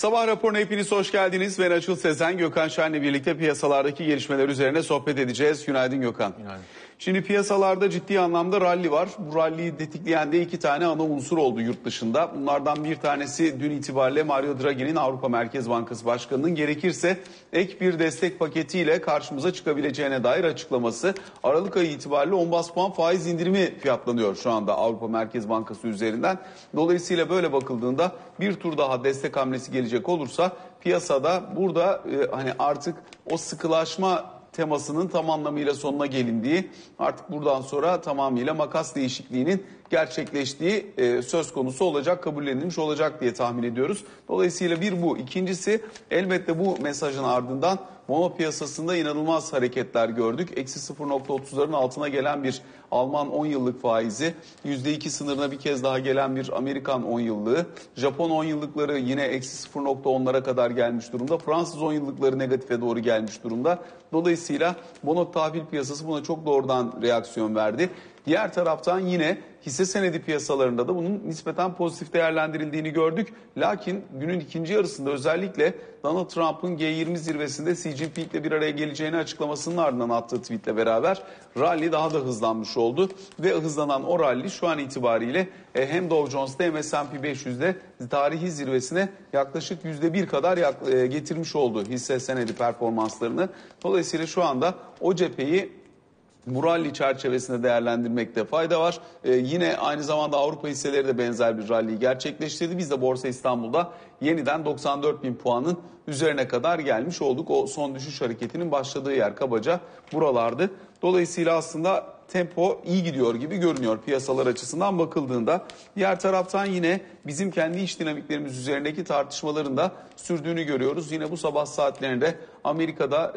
Sabah raporuna hepiniz hoş geldiniz. Ben Açıl Sezen, Gökhan Şen'le birlikte piyasalardaki gelişmeler üzerine sohbet edeceğiz. Günaydın Gökhan. Günaydın. Şimdi piyasalarda ciddi anlamda rally var. Bu rally'yi tetikleyen de iki tane ana unsur oldu yurt dışında. Bunlardan bir tanesi dün itibariyle Mario Draghi'nin, Avrupa Merkez Bankası Başkanı'nın gerekirse ek bir destek paketiyle karşımıza çıkabileceğine dair açıklaması. Aralık ayı itibariyle 10 bas puan faiz indirimi fiyatlanıyor şu anda Avrupa Merkez Bankası üzerinden. Dolayısıyla böyle bakıldığında bir tur daha destek hamlesi gelecek olursa piyasada burada hani artık o sıkılaşma temasının tam anlamıyla sonuna gelindiği, artık buradan sonra tamamıyla makas değişikliğinin gerçekleştiği söz konusu olacak, kabullenilmiş olacak diye tahmin ediyoruz. Dolayısıyla bir bu. İkincisi, elbette bu mesajın ardından bono piyasasında inanılmaz hareketler gördük. Eksi 0.30'ların altına gelen bir Alman 10 yıllık faizi, %2 sınırına bir kez daha gelen bir Amerikan 10 yıllığı, Japon 10 yıllıkları yine eksi 0.10'lara kadar gelmiş durumda. Fransız 10 yıllıkları negatife doğru gelmiş durumda. Dolayısıyla bono tahvil piyasası buna çok doğrudan reaksiyon verdi. Diğer taraftan yine hisse senedi piyasalarında da bunun nispeten pozitif değerlendirildiğini gördük. Lakin günün ikinci yarısında özellikle Donald Trump'ın G20 zirvesinde Xi Jinping'le bir araya geleceğini açıklamasının ardından attığı tweetle beraber rally daha da hızlanmış oldu. Ve hızlanan o rally şu an itibariyle hem Dow Jones'ta hem S&P 500'de tarihi zirvesine yaklaşık %1 kadar getirmiş oldu hisse senedi performanslarını. Dolayısıyla şu anda o cepheyi bu rally çerçevesinde değerlendirmekte fayda var. Yine aynı zamanda Avrupa hisseleri de benzer bir rally'yi gerçekleştirdi. Biz de Borsa İstanbul'da yeniden 94.000 puanın üzerine kadar gelmiş olduk. O son düşüş hareketinin başladığı yer kabaca buralardı. Dolayısıyla aslında tempo iyi gidiyor gibi görünüyor piyasalar açısından bakıldığında. Diğer taraftan yine bizim kendi iş dinamiklerimiz üzerindeki tartışmaların da sürdüğünü görüyoruz. Yine bu sabah saatlerinde Amerika'da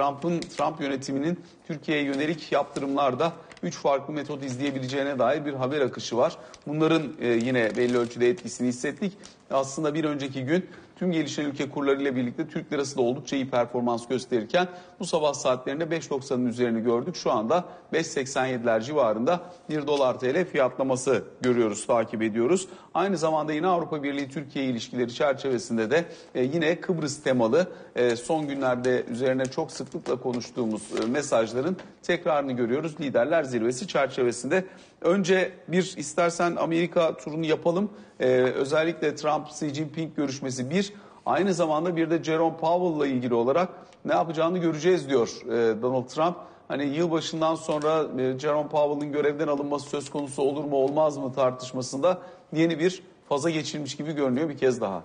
Trump yönetiminin Türkiye'ye yönelik yaptırımlarda 3 farklı metot izleyebileceğine dair bir haber akışı var. Bunların yine belli ölçüde etkisini hissettik. Aslında bir önceki gün tüm gelişen ülke kurlarıyla birlikte Türk lirası da oldukça iyi performans gösterirken bu sabah saatlerinde 5.90'ın üzerini gördük. Şu anda 5.87'ler civarında 1 dolar TL fiyatlaması görüyoruz, takip ediyoruz. Aynı zamanda yine Avrupa Birliği Türkiye ilişkileri çerçevesinde de yine Kıbrıs temalı son günlerde üzerine çok sıklıkla konuştuğumuz mesajların tekrarını görüyoruz. Liderler Zirvesi çerçevesinde. Önce bir istersen Amerika turunu yapalım. Özellikle Trump-Xi Jinping görüşmesi bir. Aynı zamanda bir de Jerome Powell'la ilgili olarak ne yapacağını göreceğiz diyor Donald Trump. Hani yılbaşından sonra Jerome Powell'ın görevden alınması söz konusu olur mu olmaz mı tartışmasında yeni bir faza geçilmiş gibi görünüyor bir kez daha.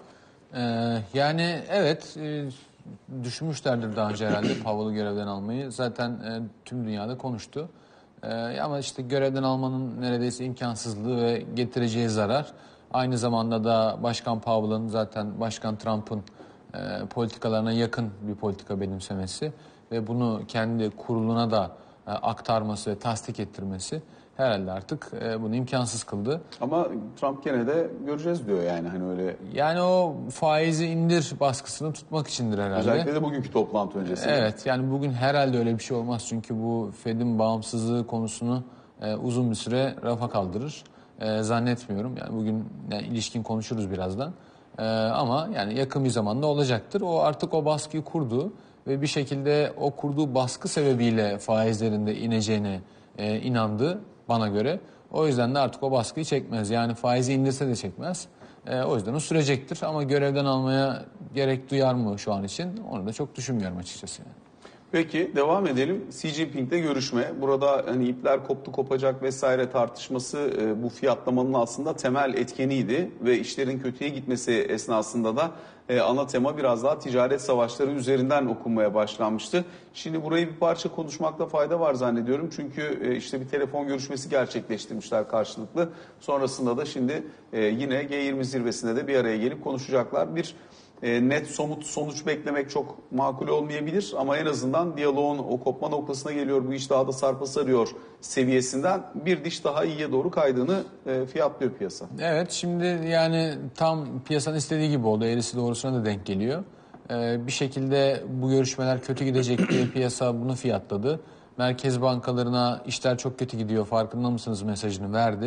Yani evet, düşünmüşlerdir daha önce herhalde Powell'ı görevden almayı. Zaten tüm dünyada konuştu. Ama işte görevden almanın neredeyse imkansızlığı ve getireceği zarar. Aynı zamanda da Başkan Powell'ın zaten Başkan Trump'ın politikalarına yakın bir politika benimsemesi ve bunu kendi kuruluna da aktarması ve tasdik ettirmesi herhalde artık bunu imkansız kıldı. Ama Trump gene de göreceğiz diyor yani hani öyle. Yani o faizi indir baskısını tutmak içindir herhalde. Özellikle de bugünkü toplantı öncesi. Evet, yani bugün herhalde öyle bir şey olmaz çünkü bu Fed'in bağımsızlığı konusunu uzun bir süre rafa kaldırır. Zannetmiyorum. Yani bugün ilişkin konuşuruz birazdan. Ama yani yakın bir zamanda olacaktır. O artık o baskıyı kurdu ve bir şekilde o kurduğu baskı sebebiyle faizlerinde ineceğine inandı bana göre. O yüzden de artık o baskıyı çekmez. Yani faizi indirse de çekmez. O yüzden o sürecektir ama görevden almaya gerek duyar mı şu an için? Onu da çok düşünmüyorum açıkçası. Yani. Peki devam edelim. Xi Jinping'le görüşme. Burada hani ipler koptu kopacak vesaire tartışması bu fiyatlamanın aslında temel etkeniydi ve işlerin kötüye gitmesi esnasında da ana tema biraz daha ticaret savaşları üzerinden okunmaya başlanmıştı. Şimdi burayı bir parça konuşmakta fayda var zannediyorum. Çünkü işte bir telefon görüşmesi gerçekleştirmişler karşılıklı. Sonrasında da şimdi yine G20 zirvesinde de bir araya gelip konuşacaklar. Bir net somut sonuç beklemek çok makul olmayabilir ama en azından diyaloğun o kopma noktasına geliyor, bu iş daha da sarpa sarıyor seviyesinden bir diş daha iyiye doğru kaydığını fiyatlıyor piyasa. Evet, şimdi yani tam piyasanın istediği gibi oldu, eğrisi doğrusuna da denk geliyor. Bir şekilde bu görüşmeler kötü gidecek diye piyasa bunu fiyatladı. Merkez bankalarına işler çok kötü gidiyor, farkında mısınız mesajını verdi.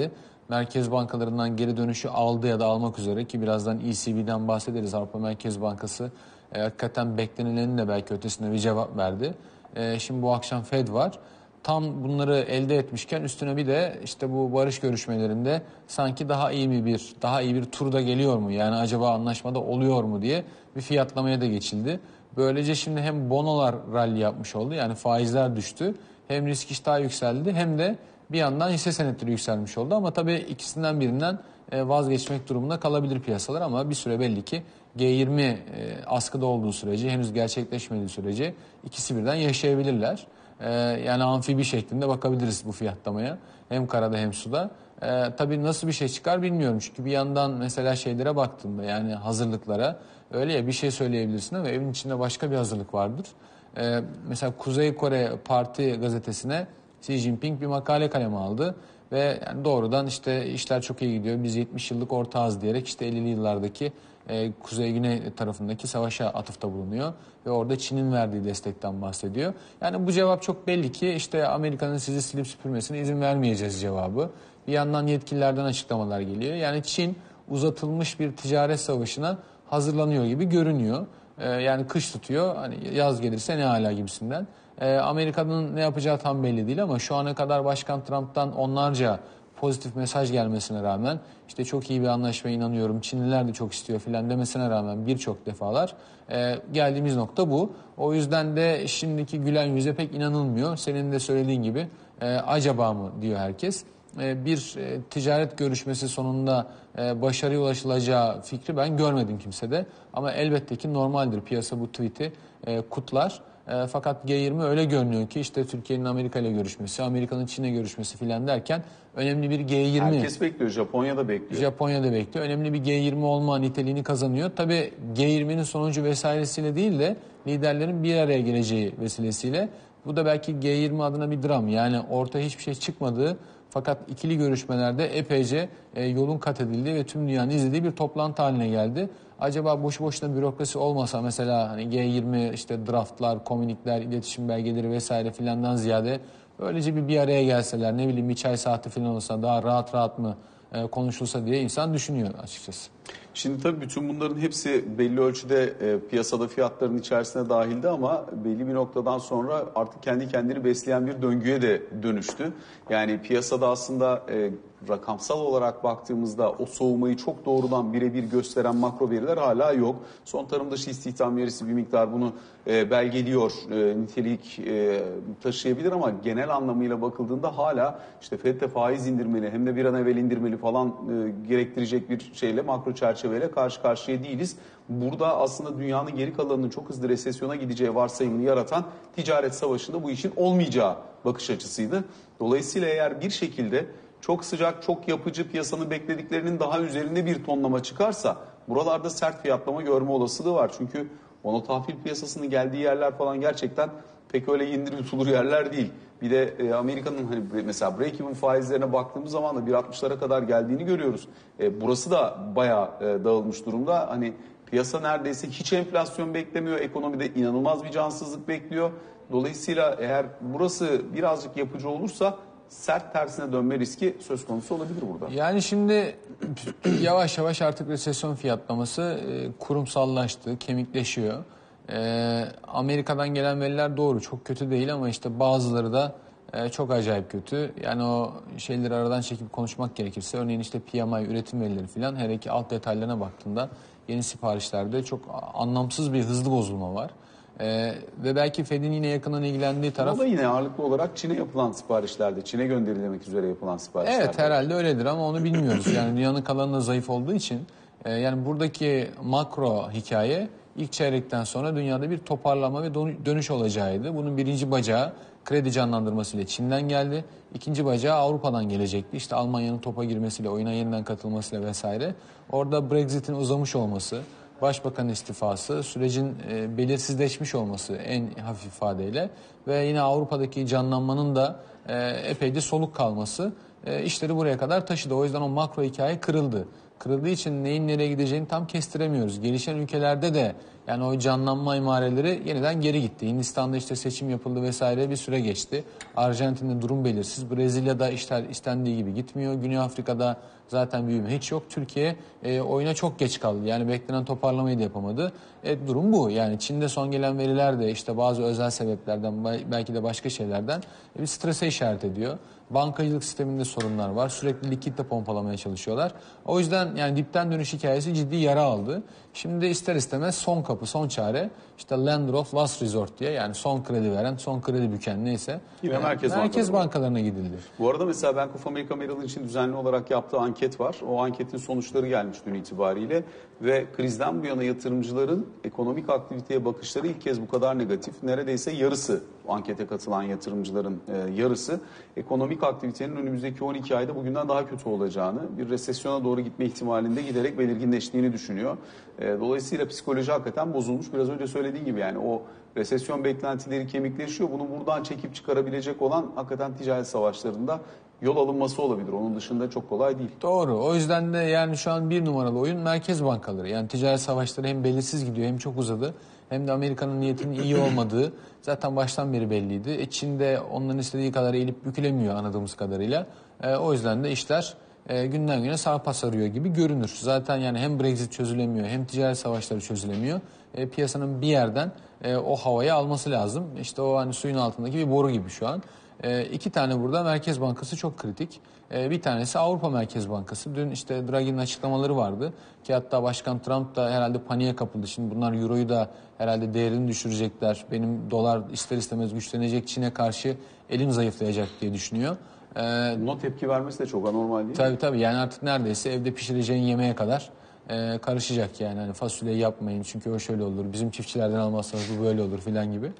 merkez bankalarından geri dönüşü aldı ya da almak üzere, ki birazdan ECB'den bahsederiz. Avrupa Merkez Bankası hakikaten beklenenin de belki ötesinde bir cevap verdi. Şimdi bu akşam Fed var. Tam bunları elde etmişken üstüne bir de işte bu barış görüşmelerinde sanki daha iyi bir turda geliyor mu? Yani acaba anlaşmada oluyor mu diye bir fiyatlamaya da geçildi. Böylece şimdi hem bonolar rally yapmış oldu, yani faizler düştü. Hem risk iştahı yükseldi, hem de bir yandan hisse senetleri yükselmiş oldu. Ama tabii ikisinden birinden vazgeçmek durumunda kalabilir piyasalar, ama bir süre belli ki G20 askıda olduğu sürece, henüz gerçekleşmediği sürece ikisi birden yaşayabilirler. Yani amfibi şeklinde bakabiliriz bu fiyatlamaya. Hem karada hem suda. Tabii nasıl bir şey çıkar bilmiyorum. Çünkü bir yandan mesela şeylere baktığımda, yani hazırlıklara, öyle ya bir şey söyleyebilirsin ama evin içinde başka bir hazırlık vardır. Mesela Kuzey Kore Parti gazetesine Xi Jinping bir makale kaleme aldı. Ve yani doğrudan işte işler çok iyi gidiyor, biz 70 yıllık ortağız diyerek işte 50'li yıllardaki Kuzey-Güney tarafındaki savaşa atıfta bulunuyor. Ve orada Çin'in verdiği destekten bahsediyor. Yani bu cevap çok belli ki işte Amerika'nın sizi silip süpürmesine izin vermeyeceğiz cevabı. Bir yandan yetkililerden açıklamalar geliyor. Yani Çin uzatılmış bir ticaret savaşına hazırlanıyor gibi görünüyor. Yani kış tutuyor, hani yaz gelirse ne hala gibisinden. Amerika'nın ne yapacağı tam belli değil, ama şu ana kadar Başkan Trump'tan onlarca pozitif mesaj gelmesine rağmen, işte çok iyi bir anlaşmaya inanıyorum, Çinliler de çok istiyor filan demesine rağmen birçok defalar geldiğimiz nokta bu. O yüzden de şimdiki gülen yüze pek inanılmıyor. Senin de söylediğin gibi acaba mı diyor herkes. Bir ticaret görüşmesi sonunda başarıya ulaşılacağı fikri ben görmedim kimsede. Ama elbette ki normaldir, piyasa bu tweet'i kutlar. Fakat G20 öyle görünüyor ki işte Türkiye'nin Amerika ile görüşmesi, Amerika'nın Çin'le görüşmesi filan derken önemli bir G20. Herkes bekliyor, Japonya'da bekliyor. Japonya'da bekliyor. Önemli bir G20 olma niteliğini kazanıyor. Tabii G20'nin sonucu vesairesiyle değil de liderlerin bir araya geleceği vesilesiyle. Bu da belki G20 adına bir dram. Yani ortaya hiçbir şey çıkmadığı, fakat ikili görüşmelerde epeyce yolun kat edildiği ve tüm dünyanın izlediği bir toplantı haline geldi. Acaba boşu boşuna bürokrasi olmasa, mesela hani G20 işte draftlar, komünikler, iletişim belgeleri vesaire filandan ziyade öylece bir araya gelseler, ne bileyim bir çay saati filan olsa daha rahat rahat mı konuşulsa diye insan düşünüyor açıkçası. Şimdi tabii bütün bunların hepsi belli ölçüde piyasada fiyatların içerisine dahildi, ama belli bir noktadan sonra artık kendi kendini besleyen bir döngüye de dönüştü. Yani piyasada aslında rakamsal olarak baktığımızda o soğumayı çok doğrudan birebir gösteren makro veriler hala yok. Son tarım dışı istihdam verisi bir miktar bunu belgeliyor, nitelik taşıyabilir, ama genel anlamıyla bakıldığında hala işte FED'de faiz indirmeli, hem de bir an evvel indirmeli falan gerektirecek bir şeyle, makro çerçeveyle karşı karşıya değiliz. Burada aslında dünyanın geri kalanının çok hızlı resesyona gideceği varsayımını yaratan ticaret savaşında bu işin olmayacağı bakış açısıydı. Dolayısıyla eğer bir şekilde çok sıcak, çok yapıcı, piyasanın beklediklerinin daha üzerinde bir tonlama çıkarsa buralarda sert fiyatlama görme olasılığı var. Çünkü monotahvil piyasasının geldiği yerler falan gerçekten pek öyle indir yutulur yerler değil. Bir de Amerika'nın hani mesela break-even faizlerine baktığımız zaman da 1.60'lara kadar geldiğini görüyoruz. Burası da bayağı dağılmış durumda. Hani piyasa neredeyse hiç enflasyon beklemiyor. Ekonomide inanılmaz bir cansızlık bekliyor. Dolayısıyla eğer burası birazcık yapıcı olursa sert tersine dönme riski söz konusu olabilir burada. Yani şimdi yavaş yavaş artık resesyon fiyatlaması kurumsallaştı, kemikleşiyor. Amerika'dan gelen veriler doğru, çok kötü değil, ama işte bazıları da çok acayip kötü. Yani o şeyleri aradan çekip konuşmak gerekirse, örneğin işte PMI, üretim verileri falan, her iki alt detaylarına baktığında yeni siparişlerde çok anlamsız bir hızlı bozulma var. Ve belki Fed'in yine yakından ilgilendiği taraf... O da yine ağırlıklı olarak Çin'e yapılan siparişlerde, Çin'e gönderilmek üzere yapılan siparişlerde. Evet, herhalde öyledir ama onu bilmiyoruz. Yani dünyanın kalanında zayıf olduğu için. Yani buradaki makro hikaye ilk çeyrekten sonra dünyada bir toparlama ve dönüş olacağıydı. Bunun birinci bacağı kredi canlandırmasıyla Çin'den geldi. İkinci bacağı Avrupa'dan gelecekti. İşte Almanya'nın topa girmesiyle, oyuna yeniden katılmasıyla vesaire. Orada Brexit'in uzamış olması, Başbakan istifası, sürecin belirsizleşmiş olması en hafif ifadeyle ve yine Avrupa'daki canlanmanın da epey de soluk kalması işleri buraya kadar taşıdı. O yüzden o makro hikaye kırıldı. kırıldığı için neyin nereye gideceğini tam kestiremiyoruz. Gelişen ülkelerde de yani o canlanma emareleri yeniden geri gitti. Hindistan'da işte seçim yapıldı vesaire, bir süre geçti. Arjantin'de durum belirsiz. Brezilya'da işler istendiği gibi gitmiyor. Güney Afrika'da zaten büyüme hiç yok. Türkiye oyuna çok geç kaldı. Yani beklenen toparlamayı da yapamadı. Durum bu. Yani Çin'de son gelen veriler de işte bazı özel sebeplerden, belki de başka şeylerden bir strese işaret ediyor. Bankacılık sisteminde sorunlar var. Sürekli likitle pompalamaya çalışıyorlar. O yüzden yani dipten dönüş hikayesi ciddi yara aldı. Şimdi ister istemez son kapı, son çare işte lender of last resort diye, yani son kredi veren, son kredi büken neyse. Yine merkez bankalarına gidildi. Bu arada mesela Bank of America Merrill Lynch'in düzenli olarak yaptığı anket var. O anketin sonuçları gelmiş dün itibariyle ve krizden bu yana yatırımcıların ekonomik aktiviteye bakışları ilk kez bu kadar negatif. Neredeyse yarısı, ankete katılan yatırımcıların yarısı ekonomik aktivitenin önümüzdeki 12 ayda bugünden daha kötü olacağını, bir resesyona doğru gitme ihtimalinde giderek belirginleştiğini düşünüyor. Dolayısıyla psikoloji hakikaten bozulmuş. Biraz önce söylediğin gibi yani o resesyon beklentileri kemikleşiyor. Bunu buradan çekip çıkarabilecek olan hakikaten ticaret savaşlarında yol alınması olabilir. Onun dışında çok kolay değil. Doğru. O yüzden de yani şu an bir numaralı oyun merkez bankaları. Yani ticaret savaşları hem belirsiz gidiyor hem çok uzadı. Hem de Amerika'nın niyetinin iyi olmadığı zaten baştan beri belliydi. Çin de onların istediği kadar eğilip bükülemiyor anladığımız kadarıyla. O yüzden de işler günden güne sarpa sarıyor gibi görünür. Zaten yani hem Brexit çözülemiyor hem ticaret savaşları çözülemiyor. Piyasanın bir yerden o havayı alması lazım. İşte o hani suyun altındaki bir boru gibi şu an. İki tane burada Merkez Bankası çok kritik. Bir tanesi Avrupa Merkez Bankası. Dün işte Draghi'nin açıklamaları vardı ki hatta Başkan Trump da herhalde paniğe kapıldı. Şimdi bunlar Euro'yu da herhalde değerini düşürecekler. Benim dolar ister istemez güçlenecek, Çin'e karşı elim zayıflayacak diye düşünüyor. Buna tepki vermesi de çok anormal değil mi? Tabii yani artık neredeyse evde pişireceğin yemeğe kadar karışacak yani. Hani fasulyeyi yapmayın çünkü o şöyle olur. Bizim çiftçilerden almazsanız bu böyle olur filan gibi.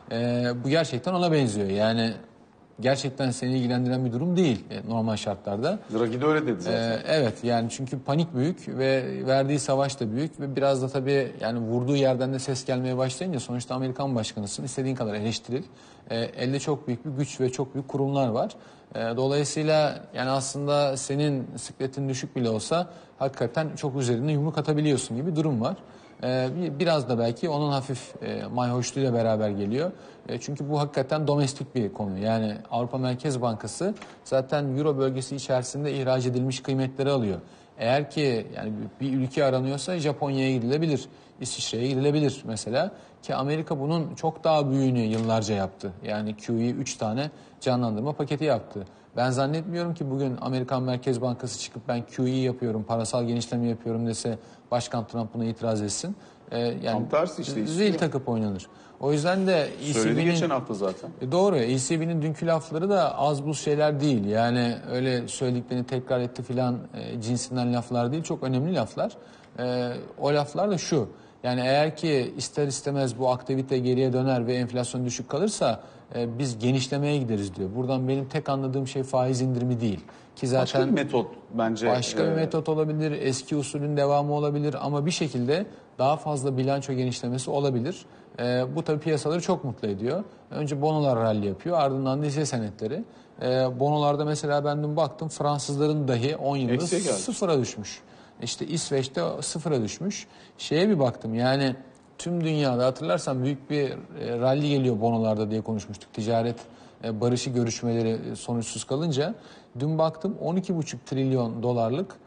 Bu gerçekten ona benziyor. Yani gerçekten seni ilgilendiren bir durum değil normal şartlarda. Draghi de öyle dedi zaten. Evet yani çünkü panik büyük ve verdiği savaş da büyük ve biraz da tabii yani vurduğu yerden de ses gelmeye başlayınca sonuçta Amerikan başkanısın, istediğin kadar eleştiril. Elde çok büyük bir güç ve çok büyük kurumlar var. Dolayısıyla yani aslında senin sikletin düşük bile olsa hakikaten çok üzerine yumruk atabiliyorsun gibi durum var. Biraz da belki onun hafif mayhoşluğuyla beraber geliyor. Çünkü bu hakikaten domestik bir konu. Yani Avrupa Merkez Bankası zaten Euro bölgesi içerisinde ihraç edilmiş kıymetleri alıyor. Eğer ki yani bir ülke aranıyorsa Japonya'ya gidilebilir, İsviçre'ye gidilebilir mesela. Ki Amerika bunun çok daha büyüğünü yıllarca yaptı. Yani QE 3 tane canlandırma paketi yaptı. Ben zannetmiyorum ki bugün Amerikan Merkez Bankası çıkıp ben QE yapıyorum, parasal genişleme yapıyorum dese Başkan Trump buna itiraz etsin. Yani Tam tersi işte. zil takıp oynanır. O yüzden de Söyledi ECB'nin... geçen hafta zaten. Doğru. ECB'nin dünkü lafları da az buz şeyler değil. Yani öyle söylediklerini tekrar etti filan cinsinden laflar değil. Çok önemli laflar. O laflar da şu. Yani eğer ki ister istemez bu aktivite geriye döner ve enflasyon düşük kalırsa biz genişlemeye gideriz diyor. Buradan benim tek anladığım şey faiz indirimi değil. Ki zaten Başka bir metot bence. başka bir metot olabilir, eski usulün devamı olabilir ama bir şekilde daha fazla bilanço genişlemesi olabilir. Bu tabii piyasaları çok mutlu ediyor. Önce bonolar rally yapıyor, ardından da hisse senetleri. Bonolarda mesela ben dün baktım Fransızların dahi 10 yılda Eksiye geldi. sıfıra düşmüş. İşte İsveç'te sıfıra düşmüş. Şeye bir baktım yani tüm dünyada hatırlarsan büyük bir rally geliyor bonolarda diye konuşmuştuk. Ticaret barışı görüşmeleri sonuçsuz kalınca dün baktım 12,5 trilyon dolarlık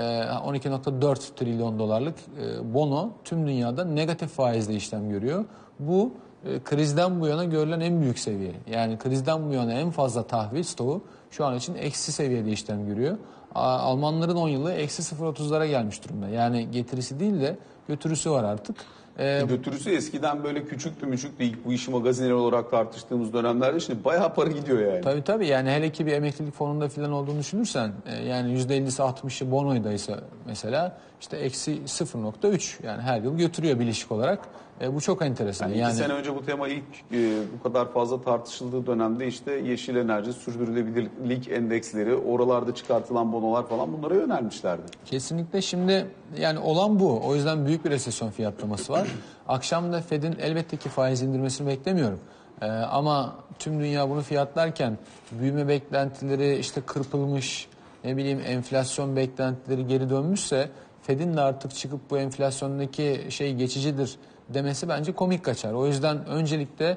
12,4 trilyon dolarlık bono tüm dünyada negatif faizle işlem görüyor. Bu krizden bu yana görülen en büyük seviye. Yani krizden bu yana en fazla tahvil stoğu şu an için eksi seviyede işlem görüyor. Almanların 10 yılı eksi 0,30'lara gelmiş durumda. Yani getirisi değil de götürüsü var artık. Götürüsü eskiden böyle küçüktü ilk bu işi magazinler olarak tartıştığımız dönemlerde şimdi bayağı para gidiyor yani. Tabii yani hele ki bir emeklilik fonunda falan olduğunu düşünürsen yani %50'si 60'ı bonoydaysa mesela işte eksi 0,3 yani her yıl götürüyor bileşik olarak. Bu çok enteresan. Yani 2 sene önce bu tema ilk bu kadar fazla tartışıldığı dönemde işte yeşil enerji, sürdürülebilirlik endeksleri, oralarda çıkartılan bonolar falan bunlara yönelmişlerdi. Kesinlikle şimdi yani olan bu. O yüzden büyük bir resesyon fiyatlaması var. Akşam da Fed'in elbette ki faiz indirmesini beklemiyorum. Ama tüm dünya bunu fiyatlarken büyüme beklentileri işte kırpılmış, ne bileyim enflasyon beklentileri geri dönmüşse Fed'in de artık çıkıp bu enflasyondaki şey geçicidir demesi bence komik kaçar. O yüzden öncelikle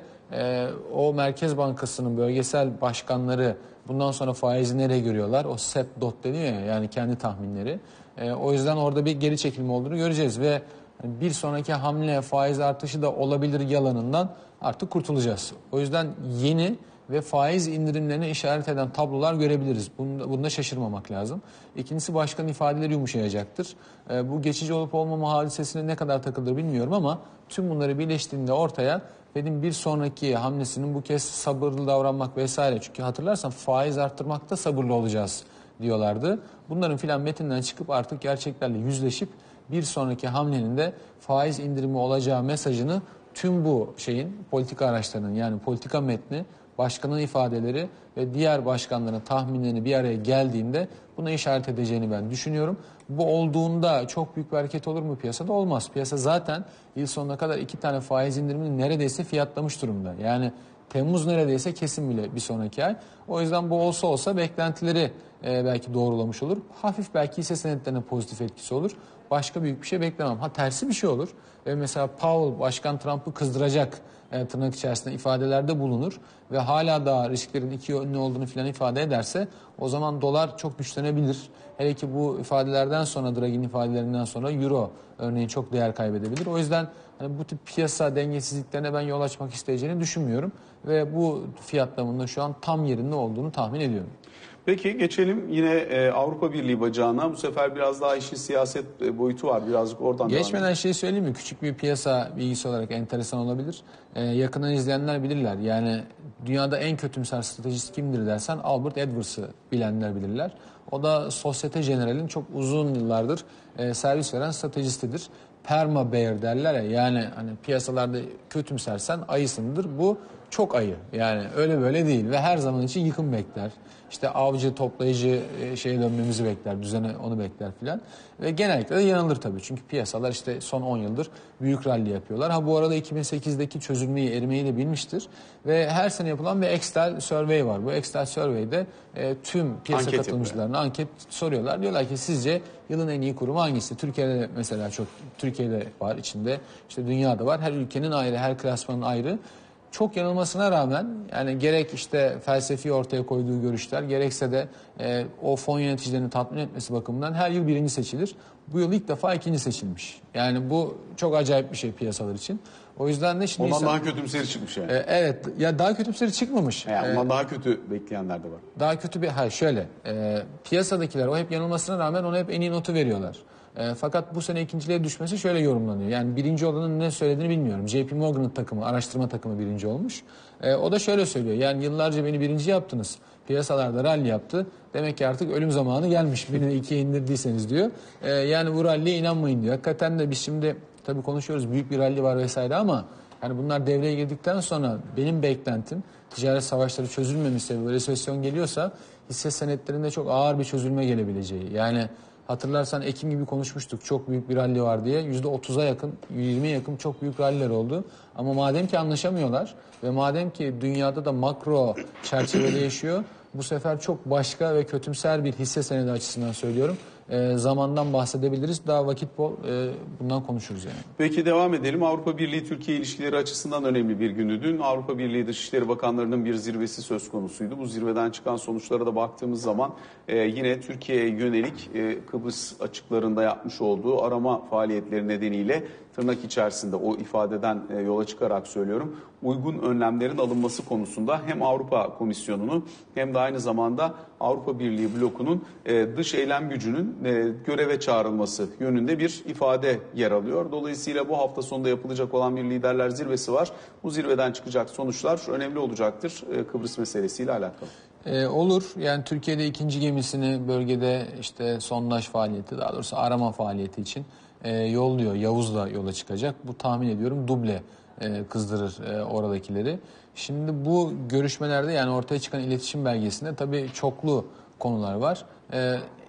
o Merkez Bankası'nın bölgesel başkanları bundan sonra faizi nereye görüyorlar? O set dot deniyor ya, yani kendi tahminleri. O yüzden orada bir geri çekilme olduğunu göreceğiz ve bir sonraki hamle faiz artışı da olabilir yalanından artık kurtulacağız. O yüzden yeni ve faiz indirimlerine işaret eden tablolar görebiliriz. Bunda şaşırmamak lazım. İkincisi, başkan ifadeleri yumuşayacaktır. Bu geçici olup olmama hadisesine ne kadar takılır bilmiyorum ama tüm bunları birleştiğinde ortaya Fed'in bir sonraki hamlesinin bu kez sabırlı davranmak vesaire. Çünkü hatırlarsan faiz arttırmakta sabırlı olacağız diyorlardı. Bunların filan metinden çıkıp artık gerçeklerle yüzleşip bir sonraki hamlenin de faiz indirimi olacağı mesajını tüm bu şeyin politika araçlarının, yani politika metni, başkanın ifadeleri ve diğer başkanların tahminlerini bir araya geldiğinde buna işaret edeceğini ben düşünüyorum. Bu olduğunda çok büyük bir hareket olur mu piyasada? Olmaz. Piyasa zaten yıl sonuna kadar 2 tane faiz indirimini neredeyse fiyatlamış durumda. Yani Temmuz neredeyse kesin bile bir sonraki ay. O yüzden bu olsa beklentileri belki doğrulamış olur. Hafif belki hisse senetlerine pozitif etkisi olur. Başka büyük bir şey beklemem. Ha, tersi bir şey olur. Mesela Powell Başkan Trump'ı kızdıracak tırnak içerisinde ifadelerde bulunur ve hala daha risklerin iki yönlü olduğunu filan ifade ederse o zaman dolar çok güçlenebilir. Hele ki bu ifadelerden sonra, Draghi'nin ifadelerinden sonra euro örneğin çok değer kaybedebilir. O yüzden bu tip piyasa dengesizliklerine ben yol açmak isteyeceğini düşünmüyorum ve bu fiyatlamında şu an tam yerinde olduğunu tahmin ediyorum. Peki geçelim yine Avrupa Birliği bacağına. Bu sefer biraz daha işin siyaset boyutu var. Birazcık oradan geçmeden şey söyleyeyim mi? Küçük bir piyasa bilgisi olarak enteresan olabilir. Yakından izleyenler bilirler. Yani dünyada en kötümser stratejist kimdir dersen Albert Edwards'ı bilenler bilirler. O da Societe Generale'in çok uzun yıllardır servis veren stratejistidir. Perma bear derler ya, yani hani piyasalarda kötümsersen ayısındır. Bu çok ayı, yani öyle böyle değil ve her zaman için yıkım bekler. İşte avcı toplayıcı şeye dönmemizi bekler, düzene onu bekler filan. Ve genellikle de yanılır tabii. Çünkü piyasalar işte son 10 yıldır büyük rally yapıyorlar. Ha, bu arada 2008'deki çözülmeyi, erimeyi de bilmiştir. Ve her sene yapılan bir Extel Survey var. Bu Extel Survey'de tüm piyasa katılımcılarına anket soruyorlar. Diyorlar ki sizce yılın en iyi kurumu hangisi? Türkiye'de mesela Türkiye'de var içinde. İşte dünyada var. Her ülkenin ayrı, her klasmanın ayrı. Çok yanılmasına rağmen, yani gerek işte felsefi ortaya koyduğu görüşler, gerekse de o fon yöneticilerini tatmin etmesi bakımından her yıl birinci seçilir. Bu yıl ilk defa ikinci seçilmiş. Yani bu çok acayip bir şey piyasalar için. O yüzden de şimdi ondan daha kötümseri çıkmış yani. Evet, ya daha kötümseri çıkmamış. Yani ondan daha kötü bekleyenler de var. Daha kötü bir şöyle piyasadakiler o hep yanılmasına rağmen ona hep en iyi notu veriyorlar. Fakat bu sene ikinciliğe düşmesi şöyle yorumlanıyor. Yani birinci olanın ne söylediğini bilmiyorum. JP Morgan'ın takımı, araştırma takımı birinci olmuş. O da şöyle söylüyor. Yani yıllarca beni birinci yaptınız. Piyasalarda rally yaptı. Demek ki artık ölüm zamanı gelmiş. Beni de ikiye indirdiyseniz diyor. Yani bu rally'ye inanmayın diyor. Hakikaten de biz şimdi tabii konuşuyoruz. Büyük bir rally var vesaire ama yani bunlar devreye girdikten sonra benim beklentim, ticaret savaşları çözülmemişse ve resesyon geliyorsa hisse senetlerinde çok ağır bir çözülme gelebileceği. Yani hatırlarsan Ekim gibi konuşmuştuk, çok büyük bir rally var diye. %30'a yakın, 20'ye yakın çok büyük ralliler oldu. Ama madem ki anlaşamıyorlar ve madem ki dünyada da makro çerçevede yaşıyor, bu sefer çok başka ve kötümser bir hisse senedi açısından söylüyorum. Zamandan bahsedebiliriz. Daha vakit bol, bundan konuşuruz yani. Peki devam edelim. Avrupa Birliği-Türkiye ilişkileri açısından önemli bir gündü dün. Avrupa Birliği Dışişleri Bakanlarının bir zirvesi söz konusuydu. Bu zirveden çıkan sonuçlara da baktığımız zaman yine Türkiye'ye yönelik Kıbrıs açıklarında yapmış olduğu arama faaliyetleri nedeniyle, tırnak içerisinde o ifadeden yola çıkarak söylüyorum, uygun önlemlerin alınması konusunda hem Avrupa Komisyonu'nu hem de aynı zamanda Avrupa Birliği blokunun dış eylem gücünün göreve çağrılması yönünde bir ifade yer alıyor. Dolayısıyla bu hafta sonunda yapılacak olan bir liderler zirvesi var. Bu zirveden çıkacak sonuçlar önemli olacaktır Kıbrıs meselesiyle alakalı. Olur. Yani Türkiye'de ikinci gemisini bölgede işte sondaj faaliyeti, daha doğrusu arama faaliyeti için yolluyor. Yavuz da yola çıkacak. Bu tahmin ediyorum duble kızdırır oradakileri. Şimdi bu görüşmelerde, yani ortaya çıkan iletişim belgesinde tabii çoklu konular var.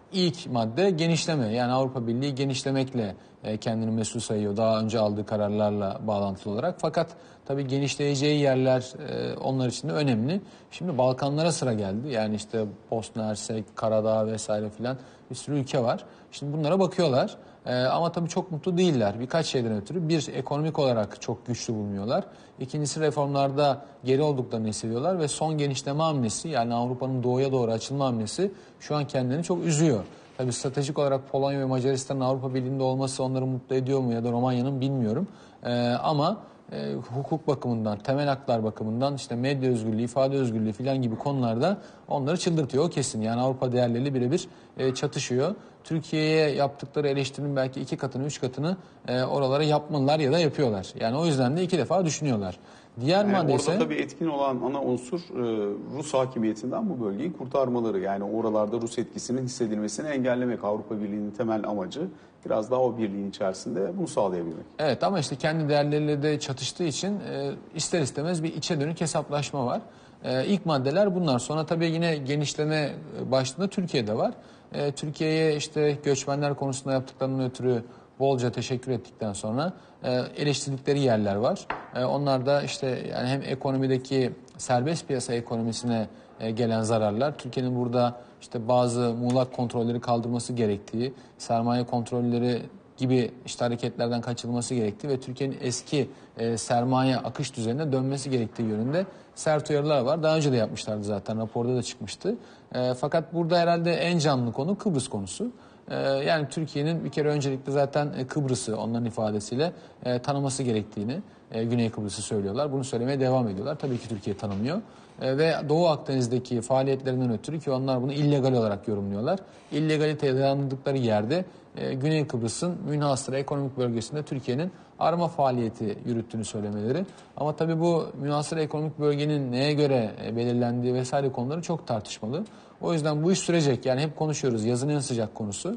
ilk madde genişleme. Yani Avrupa Birliği genişlemekle kendini mesul sayıyor daha önce aldığı kararlarla bağlantılı olarak. Fakat tabii genişleyeceği yerler onlar için de önemli. Şimdi Balkanlara sıra geldi. Yani işte Bosna Hersek, Karadağ vesaire filan bir sürü ülke var. Şimdi bunlara bakıyorlar. Ama tabii çok mutlu değiller. Birkaç şeyden ötürü. Bir, ekonomik olarak çok güçlü bulmuyorlar. İkincisi, reformlarda geri olduklarını hissediyorlar ve son genişleme hamlesi, yani Avrupa'nın doğuya doğru açılma hamlesi şu an kendilerini çok üzüyor. Tabii stratejik olarak Polonya ve Macaristan'ın Avrupa Birliği'nde olması onları mutlu ediyor mu ya da Romanya'nın bilmiyorum. Ama hukuk bakımından, temel haklar bakımından, işte medya özgürlüğü, ifade özgürlüğü filan gibi konularda onları çıldırtıyor, o kesin. Yani Avrupa değerleriyle birebir çatışıyor. Türkiye'ye yaptıkları eleştirinin belki 2 katını, 3 katını oralara yapmalılar ya da yapıyorlar. Yani o yüzden de 2 defa düşünüyorlar. Diğer madde ise... Orada tabii etkin olan ana unsur Rus hakimiyetinden bu bölgeyi kurtarmaları. Yani oralarda Rus etkisinin hissedilmesini engellemek. Avrupa Birliği'nin temel amacı biraz daha o birliğin içerisinde bunu sağlayabilmek. Evet, ama işte kendi değerleriyle de çatıştığı için ister istemez bir içe dönük hesaplaşma var. İlk maddeler bunlar. Sonra tabii yine genişleme başlığında Türkiye'de var. Türkiye'ye işte göçmenler konusunda yaptıklarının ötürü bolca teşekkür ettikten sonra eleştirdikleri yerler var. Onlar da işte yani hem ekonomideki serbest piyasa ekonomisine gelen zararlar, Türkiye'nin burada işte bazı muğlak kontrolleri kaldırması gerektiği, sermaye kontrolleri gibi işte hareketlerden kaçınılması gerektiği ve Türkiye'nin eski sermaye akış düzenine dönmesi gerektiği yönünde sert uyarılar var. Daha önce de yapmışlardı zaten, raporda da çıkmıştı. Fakat burada herhalde en canlı konu Kıbrıs konusu. Yani Türkiye'nin bir kere öncelikle zaten Kıbrıs'ı onların ifadesiyle tanıması gerektiğini, Güney Kıbrıs'ı söylüyorlar. Bunu söylemeye devam ediyorlar. Tabii ki Türkiye tanımıyor. Ve Doğu Akdeniz'deki faaliyetlerinden ötürü, ki onlar bunu illegal olarak yorumluyorlar, İllegaliteye dayandıkları yerde Güney Kıbrıs'ın münhasıra ekonomik bölgesinde Türkiye'nin arama faaliyeti yürüttüğünü söylemeleri. Ama tabii bu münhasıra ekonomik bölgenin neye göre belirlendiği vesaire konuları çok tartışmalı. O yüzden bu iş sürecek. Yani hep konuşuyoruz, yazın en sıcak konusu.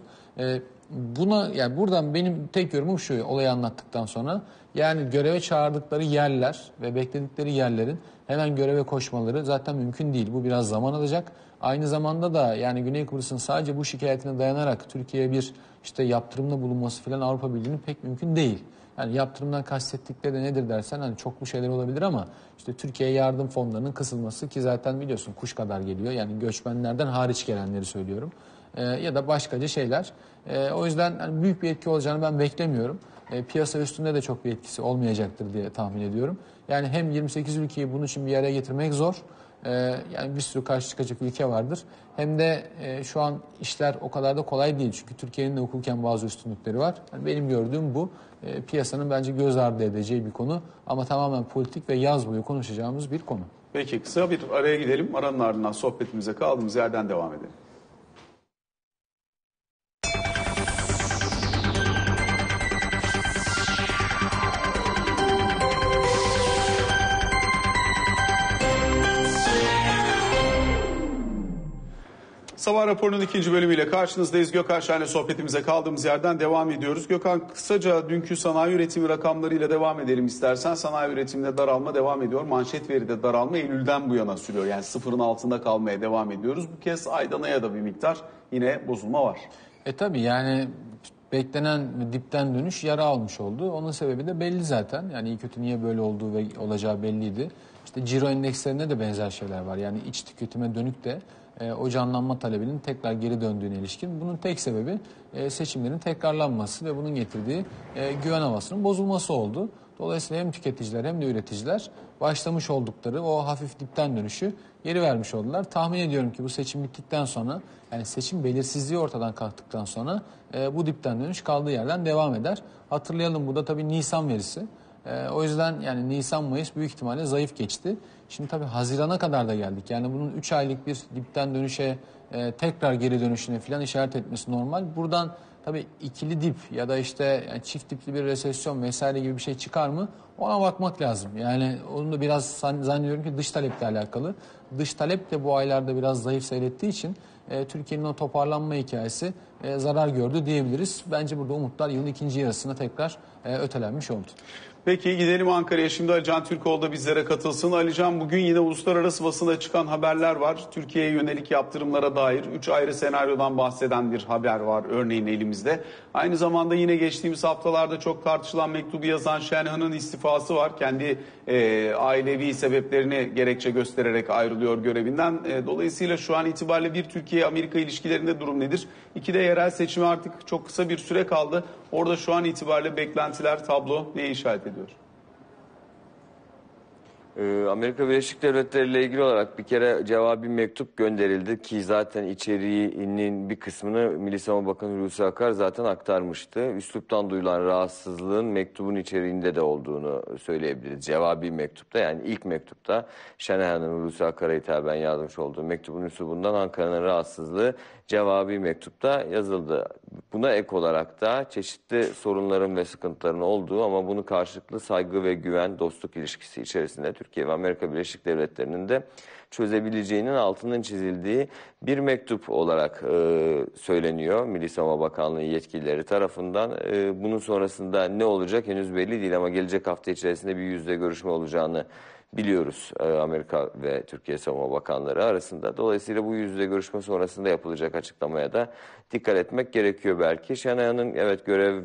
Buna, yani buradan benim tek yorumum şu, olayı anlattıktan sonra: yani göreve çağırdıkları yerler ve bekledikleri yerlerin hemen göreve koşmaları zaten mümkün değil. Bu biraz zaman alacak. Aynı zamanda da yani Güney Kıbrıs'ın sadece bu şikayetine dayanarak Türkiye'ye bir işte yaptırımda bulunması falan Avrupa Birliği'nin pek mümkün değil. Yani yaptırımdan kastettikleri de nedir dersen, hani çoklu şeyler olabilir ama işte Türkiye'ye yardım fonlarının kısılması, ki zaten biliyorsun kuş kadar geliyor. Yani göçmenlerden hariç gelenleri söylüyorum. Ya da başkaca şeyler. O yüzden hani büyük bir etki olacağını ben beklemiyorum. Piyasa üstünde de çok bir etkisi olmayacaktır diye tahmin ediyorum. Yani hem 28 ülkeyi bunun için bir araya getirmek zor. Yani bir sürü karşı çıkacak ülke vardır. Hem de şu an işler o kadar da kolay değil. Çünkü Türkiye'nin de hukuken bazı üstünlükleri var. Yani benim gördüğüm bu. Piyasanın bence göz ardı edeceği bir konu. Ama tamamen politik ve yaz boyu konuşacağımız bir konu. Peki, kısa bir araya gidelim. Aranın ardından sohbetimize kaldığımız yerden devam edelim. Sabah raporunun ikinci bölümüyle karşınızdayız. Gökhan Şahin'le sohbetimize kaldığımız yerden devam ediyoruz. Gökhan, kısaca dünkü sanayi üretimi rakamlarıyla devam edelim istersen. Sanayi üretiminde daralma devam ediyor. Manşet veride daralma Eylül'den bu yana sürüyor. Yani sıfırın altında kalmaya devam ediyoruz. Bu kez aydan aya da bir miktar yine bozulma var. Tabii yani beklenen dipten dönüş yara almış oldu. Onun sebebi de belli zaten. Yani iyi kötü niye böyle olduğu ve olacağı belliydi. İşte ciro endekslerinde de benzer şeyler var. Yani iç tüketime dönük de o canlanma talebinin tekrar geri döndüğüne ilişkin. Bunun tek sebebi seçimlerin tekrarlanması ve bunun getirdiği güven havasının bozulması oldu. Dolayısıyla hem tüketiciler hem de üreticiler başlamış oldukları o hafif dipten dönüşü geri vermiş oldular. Tahmin ediyorum ki bu seçim bittikten sonra, yani seçim belirsizliği ortadan kalktıktan sonra bu dipten dönüş kaldığı yerden devam eder. Hatırlayalım, bu da tabii Nisan verisi. O yüzden yani Nisan-Mayıs büyük ihtimalle zayıf geçti. Şimdi tabii Haziran'a kadar da geldik. Yani bunun 3 aylık bir dipten dönüşe tekrar geri dönüşüne falan işaret etmesi normal. Buradan tabii ikili dip ya da işte yani çift dipli bir resesyon vesaire gibi bir şey çıkar mı? Ona bakmak lazım. Yani onun da biraz zannediyorum ki dış taleple alakalı. Dış talep de bu aylarda biraz zayıf seyrettiği için Türkiye'nin o toparlanma hikayesi zarar gördü diyebiliriz. Bence burada umutlar yılın ikinci yarısına tekrar ötelenmiş oldu. Peki gidelim Ankara'ya. Şimdi Alican Türkoğlu da bizlere katılsın. Alican, bugün yine uluslararası basında çıkan haberler var. Türkiye'ye yönelik yaptırımlara dair 3 ayrı senaryodan bahseden bir haber var örneğin elimizde. Aynı zamanda yine geçtiğimiz haftalarda çok tartışılan mektubu yazan Şenhan'ın istifası var. Kendi ailevi sebeplerini gerekçe göstererek ayrılıyor görevinden. Dolayısıyla şu an itibariyle bir Türkiye-Amerika ilişkilerinde durum nedir? İki de yerel seçime artık çok kısa bir süre kaldı. Orada şu an itibariyle beklentiler, tablo neye işaret ediyor? Amerika Birleşik Devletleri ile ilgili olarak bir kere cevabi mektup gönderildi ki zaten içeriğinin bir kısmını Milli Savunma Bakanı Hulusi Akar zaten aktarmıştı. Üsluptan duyulan rahatsızlığın mektubun içeriğinde de olduğunu söyleyebiliriz. Cevabi mektupta, yani ilk mektupta Şenayan'ın Hulusi Akar'a hitaben yazmış olduğu mektubun üslubundan Ankara'nın rahatsızlığı cevabi mektupta yazıldı. Buna ek olarak da çeşitli sorunların ve sıkıntıların olduğu ama bunu karşılıklı saygı ve güven, dostluk ilişkisi içerisinde Türkiye ve Amerika Birleşik Devletleri'nin de çözebileceğinin altının çizildiği bir mektup olarak söyleniyor Milli Savunma Bakanlığı yetkilileri tarafından. Bunun sonrasında ne olacak henüz belli değil ama gelecek hafta içerisinde bir yüzde görüşme olacağını biliyoruz Amerika ve Türkiye Savunma Bakanları arasında. Dolayısıyla bu yüzde görüşme sonrasında yapılacak açıklamaya da dikkat etmek gerekiyor belki. Şenayan'ın evet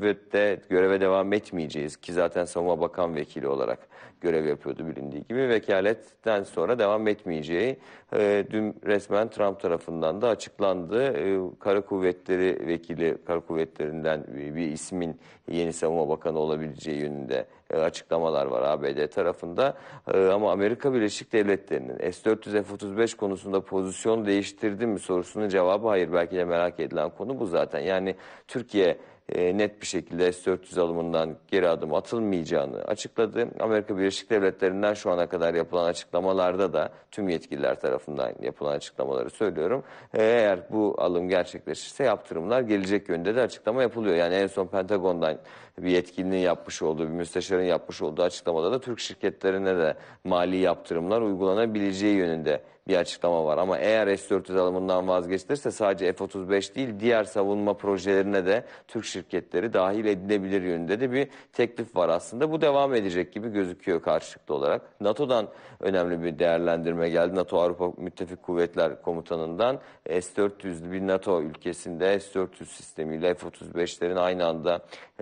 göreve devam etmeyeceğiz ki zaten Savunma Bakan Vekili olarak görev yapıyordu bilindiği gibi. Vekaletten sonra devam etmeyeceği dün resmen Trump tarafından da açıklandı. Kara Kuvvetleri Vekili, Kara Kuvvetlerinden bir ismin yeni Savunma Bakanı olabileceği yönünde açıklamalar var ABD tarafında. Ama Amerika Birleşik Devletleri'nin S-400 F-35 konusunda pozisyon değiştirdi mi sorusunun cevabı hayır. Belki de merak edilen konu bu zaten. Yani Türkiye net bir şekilde S-400 alımından geri adım atılmayacağını açıkladı. Amerika Birleşik Devletleri'nden şu ana kadar yapılan açıklamalarda da tüm yetkililer tarafından yapılan açıklamaları söylüyorum. Eğer bu alım gerçekleşirse yaptırımlar gelecek yönde de açıklama yapılıyor. Yani en son Pentagon'dan bir yetkilinin yapmış olduğu, bir müsteşarın yapmış olduğu açıklamada da Türk şirketlerine de mali yaptırımlar uygulanabileceği yönünde bir açıklama var. Ama eğer S-400 alımından vazgeçilirse sadece F-35 değil diğer savunma projelerine de Türk şirketleri dahil edilebilir yönünde de bir teklif var aslında. Bu devam edecek gibi gözüküyor karşılıklı olarak. NATO'dan önemli bir değerlendirme geldi. NATO Avrupa Müttefik Kuvvetler Komutanı'ndan S-400'lü bir NATO ülkesinde S-400 sistemiyle F-35'lerin aynı anda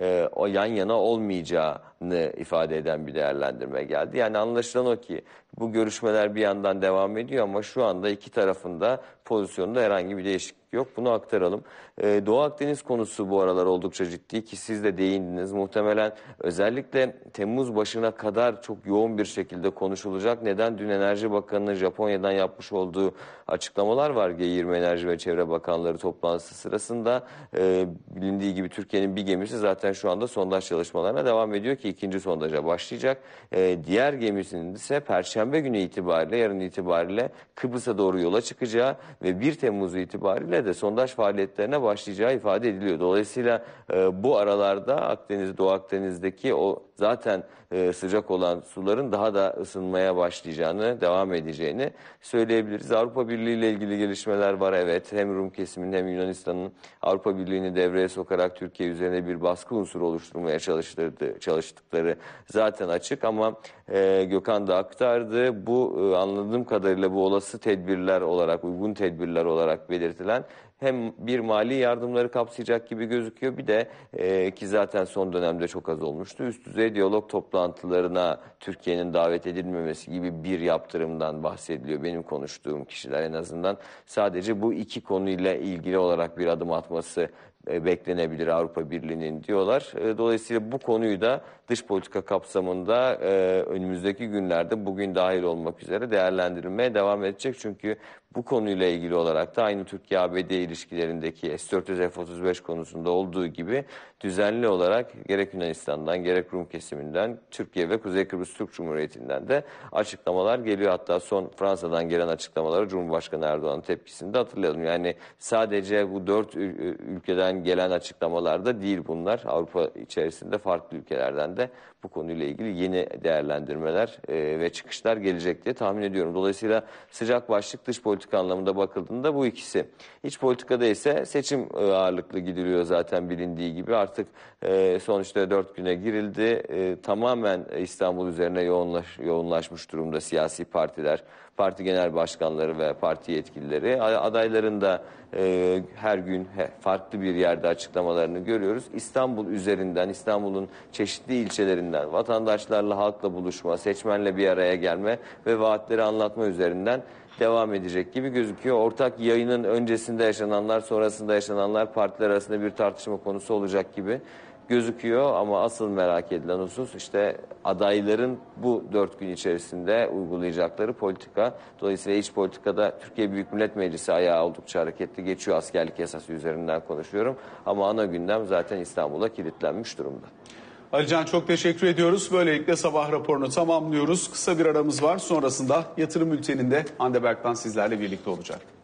o yan yana olmayacağını ifade eden bir değerlendirme geldi. Yani anlaşılan o ki bu görüşmeler bir yandan devam ediyor ama şu anda iki tarafında pozisyonda herhangi bir değişiklik yok. Bunu aktaralım. Doğu Akdeniz konusu bu aralar oldukça ciddi ki siz de değindiniz. Muhtemelen özellikle Temmuz başına kadar çok yoğun bir şekilde konuşulacak. Neden? Dün Enerji Bakanı'nın Japonya'dan yapmış olduğu açıklamalar var. G20 Enerji ve Çevre Bakanları toplantısı sırasında bilindiği gibi Türkiye'nin bir gemisi zaten şu anda sondaj çalışmalarına devam ediyor ki ikinci sondaja başlayacak. Diğer gemisinin ise Perşembe günü itibariyle, yarın itibariyle Kıbrıs'a doğru yola çıkacağı ve 1 Temmuz itibariyle de sondaj faaliyetlerine başlayacağı ifade ediliyor. Dolayısıyla bu aralarda Akdeniz, Doğu Akdeniz'deki o zaten sıcak olan suların daha da ısınmaya başlayacağını, devam edeceğini söyleyebiliriz. Avrupa Birliği ile ilgili gelişmeler var evet. Hem Rum kesiminin hem Yunanistan'ın Avrupa Birliği'ni devreye sokarak Türkiye üzerine bir baskı unsuru oluşturmaya çalıştıkları zaten açık ama Gökhan da aktardı. Bu anladığım kadarıyla bu olası tedbirler olarak, uygun tedbirler olarak belirtilen hem bir mali yardımları kapsayacak gibi gözüküyor. Bir de ki zaten son dönemde çok az olmuştu. Üst düzey diyalog toplantılarına Türkiye'nin davet edilmemesi gibi bir yaptırımdan bahsediliyor. Benim konuştuğum kişiler en azından sadece bu iki konuyla ilgili olarak bir adım atması beklenebilir Avrupa Birliği'nin diyorlar. Dolayısıyla bu konuyu da dış politika kapsamında önümüzdeki günlerde bugün dahil olmak üzere değerlendirilmeye devam edecek. Çünkü bu konuyla ilgili olarak da aynı Türkiye-ABD ilişkilerindeki S-400 F-35 konusunda olduğu gibi düzenli olarak gerek Yunanistan'dan gerek Rum kesiminden Türkiye ve Kuzey Kıbrıs Türk Cumhuriyeti'nden de açıklamalar geliyor. Hatta son Fransa'dan gelen açıklamaları Cumhurbaşkanı Erdoğan'ın tepkisini de hatırlayalım. Yani sadece bu 4 ülkeden gelen açıklamalar da değil bunlar. Avrupa içerisinde farklı ülkelerden de bu konuyla ilgili yeni değerlendirmeler ve çıkışlar gelecek diye tahmin ediyorum. Dolayısıyla sıcak başlık dış politika politika anlamında bakıldığında bu ikisi. İç politikada ise seçim ağırlıklı gidiliyor zaten bilindiği gibi. Artık sonuçta 4 güne girildi. Tamamen İstanbul üzerine yoğunlaşmış durumda siyasi partiler, parti genel başkanları ve parti yetkilileri. Adayların da her gün farklı bir yerde açıklamalarını görüyoruz. İstanbul üzerinden, İstanbul'un çeşitli ilçelerinden vatandaşlarla, halkla buluşma, seçmenle bir araya gelme ve vaatleri anlatma üzerinden devam edecek gibi gözüküyor. Ortak yayının öncesinde yaşananlar, sonrasında yaşananlar partiler arasında bir tartışma konusu olacak gibi gözüküyor. Ama asıl merak edilen husus işte adayların bu 4 gün içerisinde uygulayacakları politika. Dolayısıyla iç politikada Türkiye Büyük Millet Meclisi ayağı oldukça hareketli geçiyor. Askerlik yasası üzerinden konuşuyorum. Ama ana gündem zaten İstanbul'a kilitlenmiş durumda. Alican çok teşekkür ediyoruz. Böylelikle sabah raporunu tamamlıyoruz. Kısa bir aramız var. Sonrasında yatırım bülteninde Hande Berk'tan sizlerle birlikte olacak.